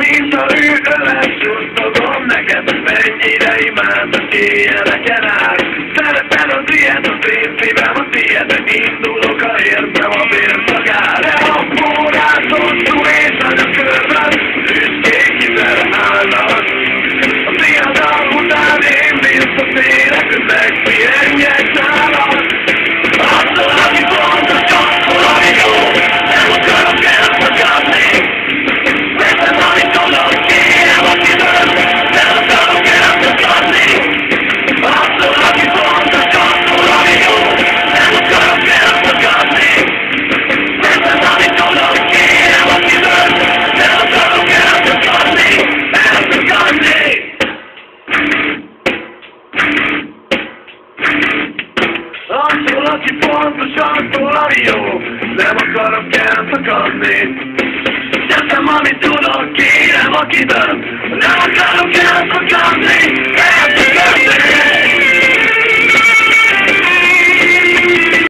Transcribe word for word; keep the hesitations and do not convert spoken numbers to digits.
mint a ő ölesült magam, neked mennyire imádok éjjeleken át. Szeretem az ilyet, az én szívem a tiéd, indulok a értem a vérszagát. De a forráson túl és nagy a körben, büszkék hizel állnak. A fiatal után én visszatérek, megpihenjek nálad. Attól, aki pontosan valami jó, nem akarok elfogadni. Veszem, amit tudok, kérem, akitől, nem akarok elfogadni. Attól, aki pontosan valami jó, nem akarok elfogadni. Veszem, amit tudok, kérem, akitől, nem akarok elfogadni. Elfogadni! Attól, aki pontosan valami jó, nem akarok elszakadni. Teszem, amit tudok, kérem, akitől, nem akarok elszakadni.